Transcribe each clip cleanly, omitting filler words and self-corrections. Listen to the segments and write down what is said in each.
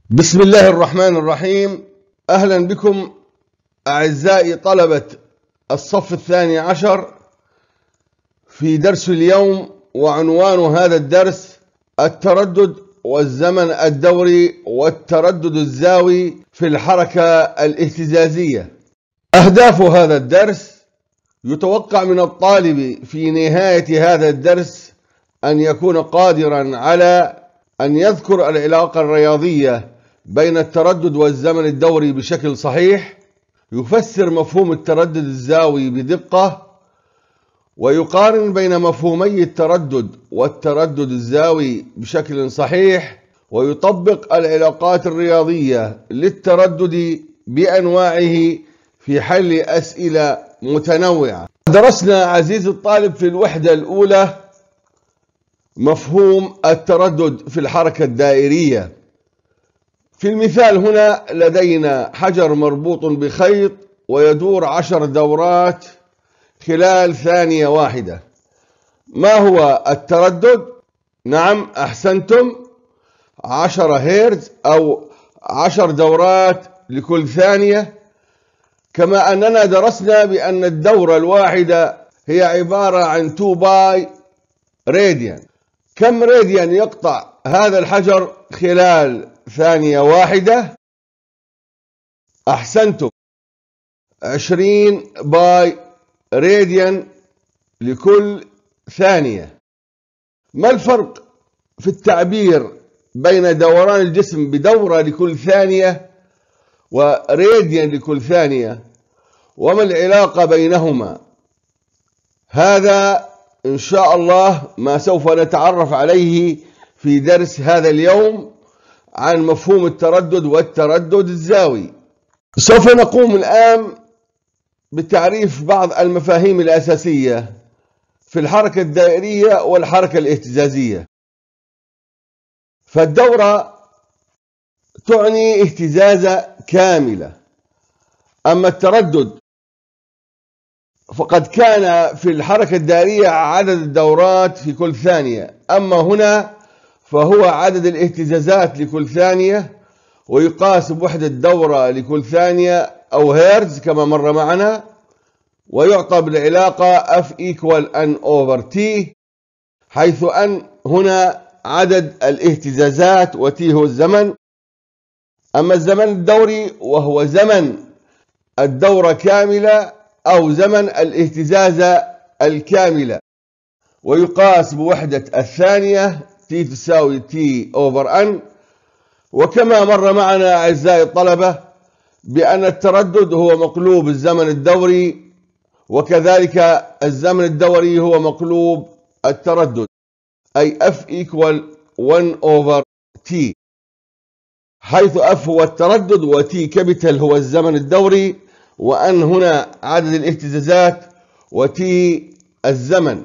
بسم الله الرحمن الرحيم. أهلا بكم أعزائي طلبة الصف الثاني عشر في درس اليوم، وعنوان هذا الدرس التردد والزمن الدوري والتردد الزاوي في الحركة الاهتزازية. أهداف هذا الدرس: يتوقع من الطالب في نهاية هذا الدرس أن يكون قادرا على أن يذكر العلاقة الرياضية بين التردد والزمن الدوري بشكل صحيح، يفسر مفهوم التردد الزاوي بدقة، ويقارن بين مفهومي التردد والتردد الزاوي بشكل صحيح، ويطبق العلاقات الرياضية للتردد بأنواعه في حل أسئلة متنوعة. درسنا عزيزي الطالب في الوحدة الأولى مفهوم التردد في الحركة الدائرية. في المثال هنا لدينا حجر مربوط بخيط ويدور 10 دورات خلال ثانية واحدة. ما هو التردد؟ نعم أحسنتم، 10 هرتز أو 10 دورات لكل ثانية. كما أننا درسنا بأن الدورة الواحدة هي عبارة عن 2 باي راديان. كم راديان يقطع هذا الحجر خلال ثانية واحدة؟ أحسنتم، 20 باي راديان لكل ثانية. ما الفرق في التعبير بين دوران الجسم بدورة لكل ثانية وراديان لكل ثانية؟ وما العلاقة بينهما؟ هذا إن شاء الله ما سوف نتعرف عليه في درس هذا اليوم عن مفهوم التردد والتردد الزاوي. سوف نقوم الآن بتعريف بعض المفاهيم الأساسية في الحركة الدائرية والحركة الاهتزازية. فالدورة تعني اهتزازة كاملة، أما التردد فقد كان في الحركة الدائرية عدد الدورات في كل ثانية، أما هنا فهو عدد الاهتزازات لكل ثانية، ويقاس بوحدة دورة لكل ثانية أو هيرتز كما مر معنا، ويعطى بالعلاقة F equal N over T، حيث أن هنا عدد الاهتزازات وT هو الزمن. أما الزمن الدوري وهو زمن الدورة كاملة أو زمن الاهتزاز الكاملة، ويقاس بوحدة الثانية T تساوي T over N. وكما مر معنا أعزائي الطلبة بأن التردد هو مقلوب الزمن الدوري، وكذلك الزمن الدوري هو مقلوب التردد، أي F equal 1 over T، حيث F هو التردد وT كابيتال هو الزمن الدوري، وأن هنا عدد الاهتزازات وT الزمن.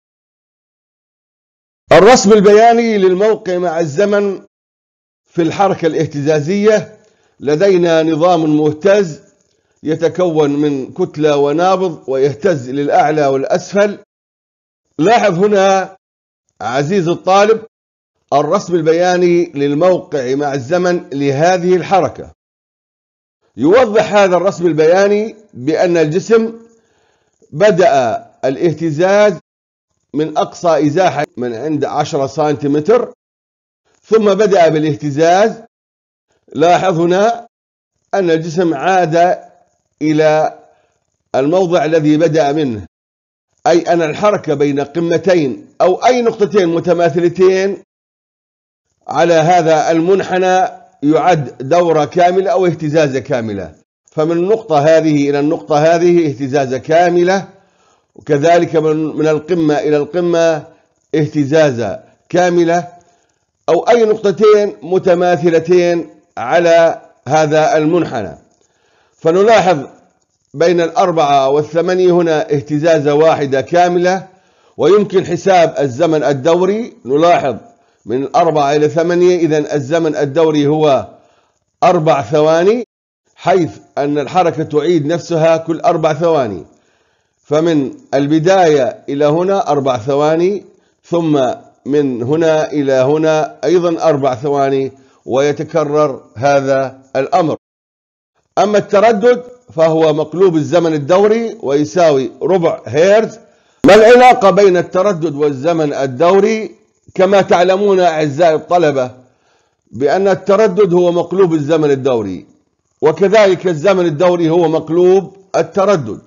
الرسم البياني للموقع مع الزمن في الحركة الاهتزازية: لدينا نظام مهتز يتكون من كتلة ونابض ويهتز للأعلى والأسفل. لاحظ هنا عزيز الطالب الرسم البياني للموقع مع الزمن لهذه الحركة. يوضح هذا الرسم البياني بأن الجسم بدأ الاهتزاز من أقصى إزاحة من عند 10 سنتيمتر، ثم بدأ بالاهتزاز. لاحظ هنا أن الجسم عاد إلى الموضع الذي بدأ منه، أي أن الحركة بين قمتين أو أي نقطتين متماثلتين على هذا المنحنى يعد دورة كاملة أو اهتزازة كاملة. فمن النقطة هذه إلى النقطة هذه اهتزازة كاملة، وكذلك من القمة إلى القمة اهتزازة كاملة، أو أي نقطتين متماثلتين على هذا المنحنى. فنلاحظ بين 4 و8 هنا اهتزازة واحدة كاملة، ويمكن حساب الزمن الدوري. نلاحظ من 4 إلى 8، إذن الزمن الدوري هو 4 ثواني، حيث أن الحركة تعيد نفسها كل 4 ثواني. فمن البداية إلى هنا 4 ثواني، ثم من هنا إلى هنا أيضا 4 ثواني، ويتكرر هذا الأمر. أما التردد فهو مقلوب الزمن الدوري ويساوي ربع هرتز. ما العلاقة بين التردد والزمن الدوري؟ كما تعلمون أعزائي الطلبة بأن التردد هو مقلوب الزمن الدوري، وكذلك الزمن الدوري هو مقلوب التردد،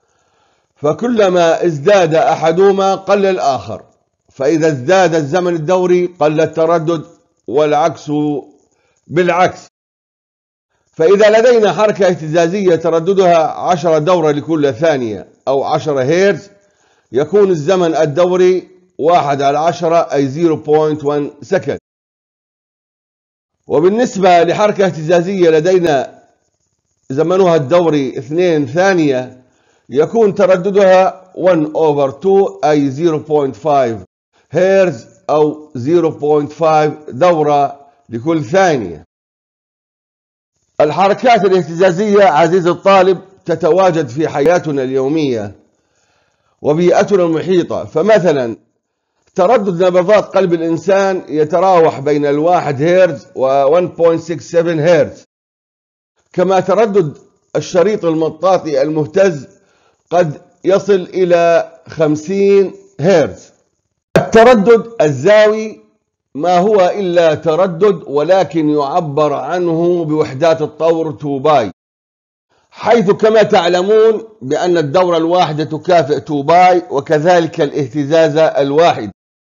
فكلما ازداد أحدهما قل الآخر، فإذا ازداد الزمن الدوري قل التردد، والعكس بالعكس. فإذا لدينا حركة اهتزازية ترددها 10 دورة لكل ثانية أو 10 هرتز، يكون الزمن الدوري 1/10 أي 0.1 سكند. وبالنسبة لحركة اهتزازية لدينا زمنها الدوري 2 ثانية، يكون ترددها 1/2 أي 0.5 هرتز أو 0.5 دورة لكل ثانية. الحركات الاهتزازية عزيزي الطالب تتواجد في حياتنا اليومية وبيئتنا المحيطة. فمثلا تردد نبضات قلب الإنسان يتراوح بين 1 هرتز و 1.67 هرتز، كما تردد الشريط المطاطي المهتز قد يصل إلى 50 هرتز. التردد الزاوي ما هو إلا تردد، ولكن يعبر عنه بوحدات الطور 2 باي، حيث كما تعلمون بأن الدورة الواحدة تكافئ 2 باي، وكذلك الاهتزاز الواحد،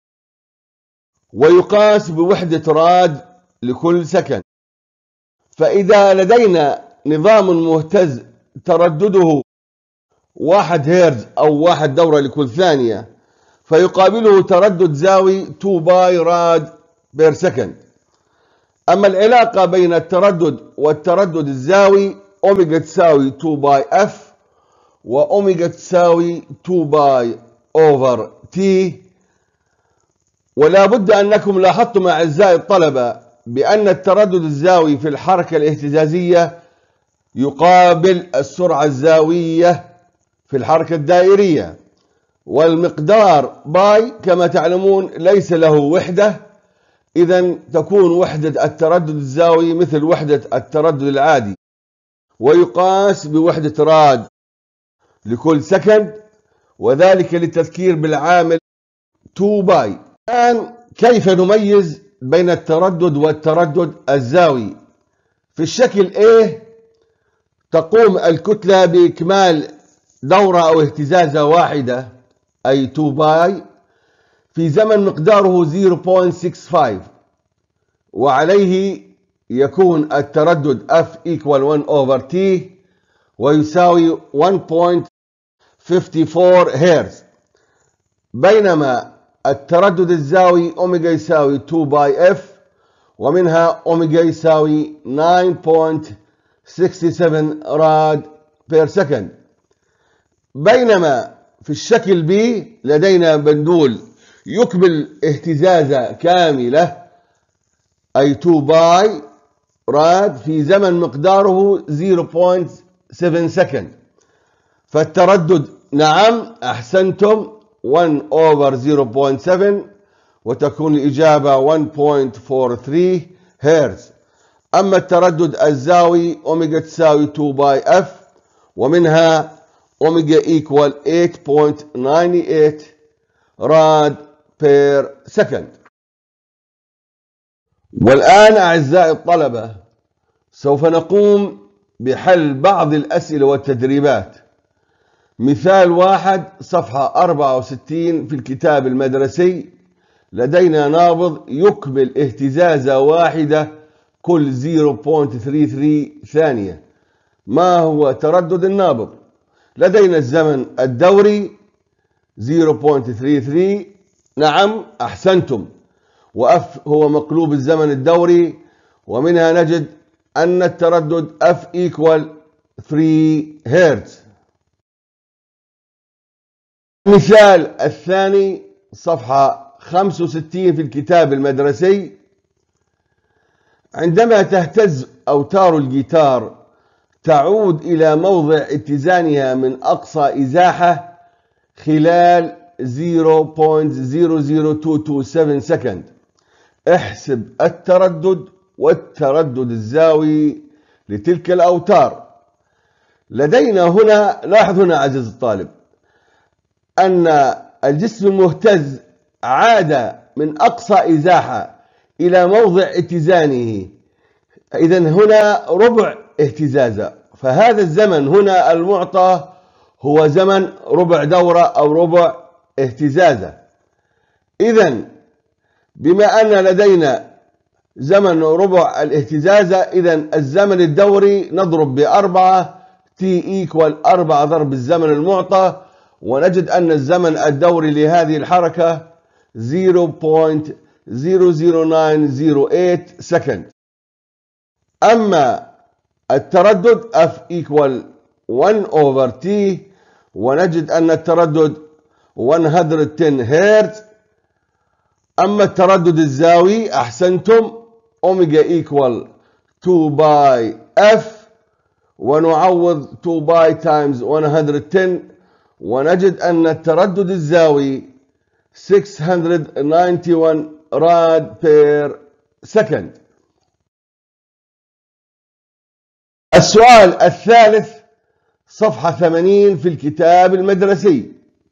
ويقاس بوحدة راد لكل سكند. فإذا لدينا نظام مهتز تردده 1 هرتز أو 1 دورة لكل ثانية، فيقابله تردد زاوي 2 باي راد بير سكند. أما العلاقة بين التردد والتردد الزاوي، أوميجا تساوي 2 باي اف، وأوميجا تساوي 2 باي أوفر تي. ولا بد أنكم لاحظتم أعزائي الطلبة بأن التردد الزاوي في الحركة الاهتزازية يقابل السرعة الزاوية في الحركة الدائرية، والمقدار باي كما تعلمون ليس له وحدة، إذن تكون وحدة التردد الزاوي مثل وحدة التردد العادي، ويقاس بوحدة راد لكل سكند، وذلك للتذكير بالعامل 2 باي. الآن كيف نميز بين التردد والتردد الزاوي؟ في الشكل A تقوم الكتلة بإكمال دورة أو اهتزازة واحدة أي 2 باي في زمن مقداره 0.65، وعليه يكون التردد F equal 1/T ويساوي 1.54 هرتز، بينما التردد الزاوي أوميجا يساوي 2 باي اف، ومنها أوميجا يساوي 9.67 راد بير سكند. بينما في الشكل B لدينا بندول يكمل اهتزازة كاملة أي 2 باي راد في زمن مقداره 0.7 سكند. فالتردد نعم أحسنتم 1/0.7، وتكون الإجابة 1.43 هرتز. أما التردد الزاوي أوميجا تساوي 2 باي اف، ومنها أوميجا equal 8.98 راد بير سكند. والآن أعزائي الطلبة سوف نقوم بحل بعض الأسئلة والتدريبات. مثال 1 صفحة 64 في الكتاب المدرسي، لدينا نابض يكمل اهتزازة واحدة كل 0.33 ثانية. ما هو تردد النابض؟ لدينا الزمن الدوري 0.33، نعم أحسنتم، وأف هو مقلوب الزمن الدوري، ومنها نجد أن التردد F equal 3 هرتز. المثال الثاني صفحة 65 في الكتاب المدرسي، عندما تهتز أوتار الجيتار تعود إلى موضع اتزانها من أقصى إزاحة خلال 0.00227 سكند. احسب التردد والتردد الزاوي لتلك الأوتار. لدينا هنا، لاحظ هنا عزيزي الطالب، أن الجسم المهتز عاد من أقصى إزاحة إلى موضع اتزانه، إذن هنا ربع اهتزازة، فهذا الزمن هنا المعطى هو زمن ربع دورة أو ربع اهتزازة. إذن بما أن لدينا زمن ربع الاهتزازة، إذن الزمن الدوري نضرب ب4 t = 4 ضرب الزمن المعطى، ونجد أن الزمن الدوري لهذه الحركة 0.00908 سكند. أما التردد F = 1/t، ونجد أن التردد 110 هرتز. أما التردد الزاوي أحسنتم، أوميجا = 2πf، ونعوض 2π times 110، ونجد أن التردد الزاوي 691 راد بير سكند. السؤال الثالث صفحة 80 في الكتاب المدرسي.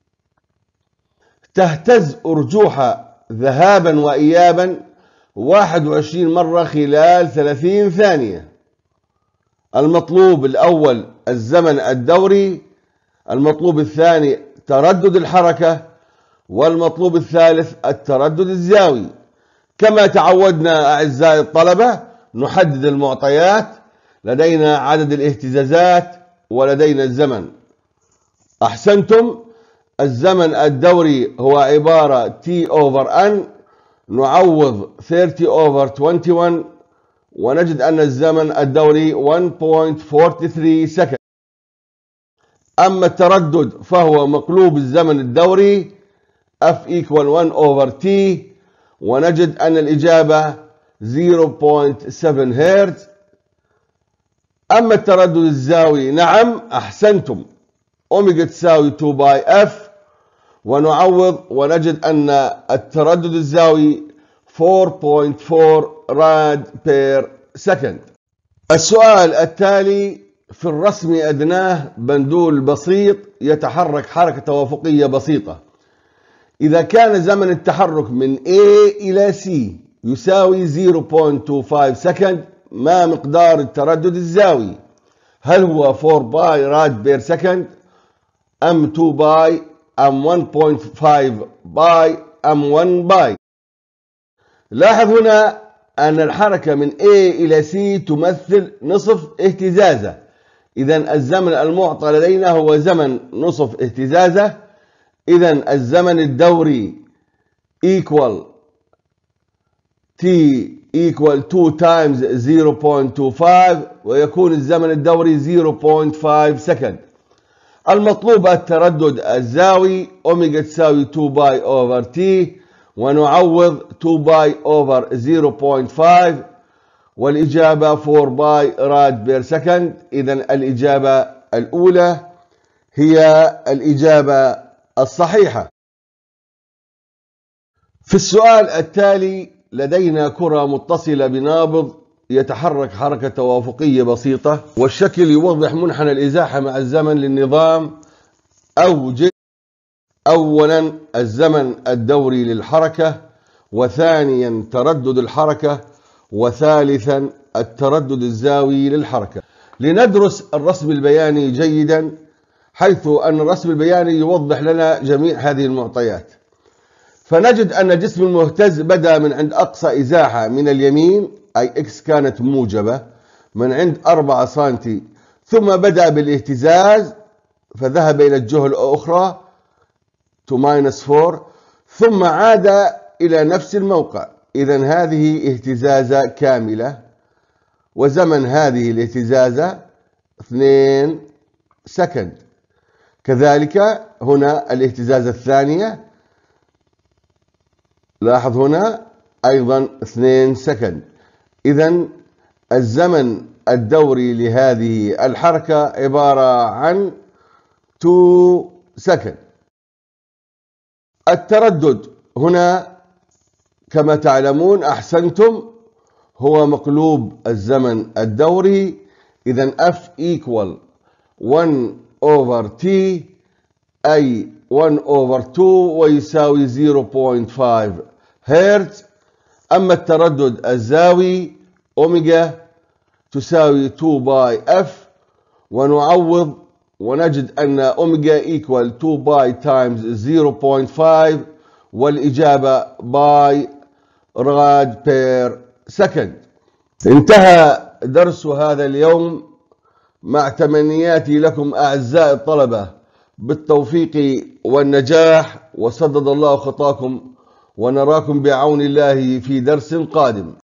تهتز أرجوحة ذهابا وإيابا 21 مرة خلال 30 ثانية. المطلوب الأول الزمن الدوري، المطلوب الثاني تردد الحركة، والمطلوب الثالث التردد الزاوي. كما تعودنا أعزائي الطلبة نحدد المعطيات، لدينا عدد الاهتزازات ولدينا الزمن. أحسنتم، الزمن الدوري هو عبارة T/N، نعوض 30/21، ونجد أن الزمن الدوري 1.43 سكند. أما التردد فهو مقلوب الزمن الدوري F = 1/t، ونجد أن الإجابة 0.7 هرتز. أما التردد الزاوي، نعم أحسنتم، أوميجا تساوي 2πf، ونعوض ونجد أن التردد الزاوي 4.4 راد بير سكند. السؤال التالي في الرسم أدناه بندول بسيط يتحرك حركة توافقية بسيطة. إذا كان زمن التحرك من A إلى C يساوي 0.25 سكند، ما مقدار التردد الزاوي؟ هل هو 4π راد بير سكند، أم 2π، أم 1.5 باي، أم 1 باي؟ لاحظ هنا أن الحركة من A إلى C تمثل نصف اهتزازة، إذن الزمن المعطى لدينا هو زمن نصف اهتزازة. إذن الزمن الدوري equal T = 2 times 0.25، ويكون الزمن الدوري 0.5 سكند. المطلوب التردد الزاوي، أوميجا تساوي 2π/t، ونعوض 2π/0.5، والإجابة 4π راد بير سكند. إذن الإجابة الأولى هي الإجابة الصحيحة. في السؤال التالي لدينا كرة متصلة بنابض يتحرك حركة توافقية بسيطة، والشكل يوضح منحنى الإزاحة مع الزمن للنظام. أوجد أولا الزمن الدوري للحركة، وثانيا تردد الحركة، وثالثا التردد الزاوي للحركة. لندرس الرسم البياني جيدا، حيث أن الرسم البياني يوضح لنا جميع هذه المعطيات. فنجد أن جسم المهتز بدأ من عند أقصى إزاحة من اليمين، أي إكس كانت موجبة، من عند 4 سنتي، ثم بدأ بالاهتزاز فذهب إلى الجهة الأخرى to -4، ثم عاد إلى نفس الموقع. إذن هذه اهتزازة كاملة، وزمن هذه الاهتزازة 2 سكند. كذلك هنا الاهتزازة الثانية، لاحظ هنا أيضا 2 سكند. إذن الزمن الدوري لهذه الحركة عبارة عن 2 سكند. التردد هنا كما تعلمون أحسنتم هو مقلوب الزمن الدوري. إذا F equal 1/t أي 1/2 ويساوي 0.5 هرتز. أما التردد الزاوي أوميجا تساوي 2 باي F، ونعوض ونجد أن أوميجا equal 2 باي times 0.5 والإجابة باي راد بير سكند. انتهى درس هذا اليوم، مع تمنياتي لكم أعزائي الطلبة بالتوفيق والنجاح، وسدد الله خطاكم، ونراكم بعون الله في درس قادم.